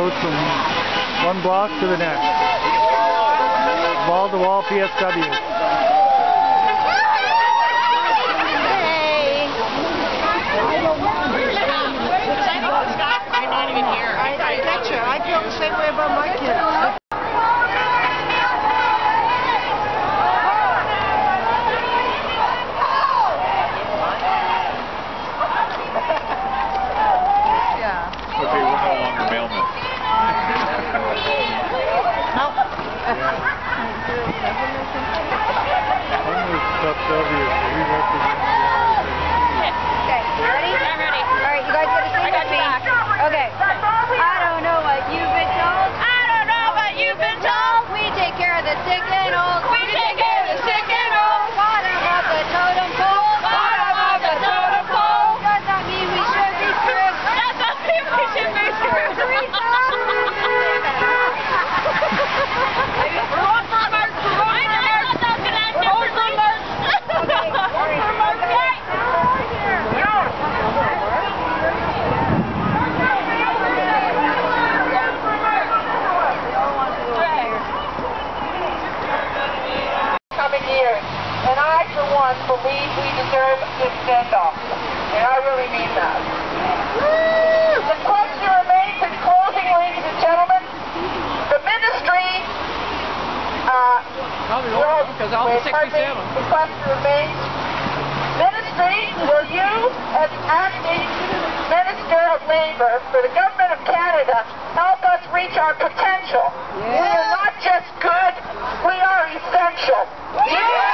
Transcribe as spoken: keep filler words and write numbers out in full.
goes from one block to the next. Wall to wall P S W. Hey! I'm not even here. I, I get you. I feel the same way about my kids. Okay, we're no longer mailmen. Nope. Homeless stuff W, we represent the Okay, ready? I'm ready. Alright, you guys gotta sing I got with me. you back. Okay. I don't know what you've been told. I don't know what you've been told. We take care of the sick and old. We take care of the sick and old. Bottom of the totem pole. Bottom of the totem pole. Does not mean we should be screwed. Does not mean we should be screwed. Years. And I, for one, believe we deserve this send-off. And I really mean that. The question remains in closing, ladies and gentlemen. The ministry, uh, Because all the sixty-seven. the question remains, ministry, will you, as acting Minister of Labour for the Government of Canada, help us reach our potential? We are not just good, we are essential. Yeah!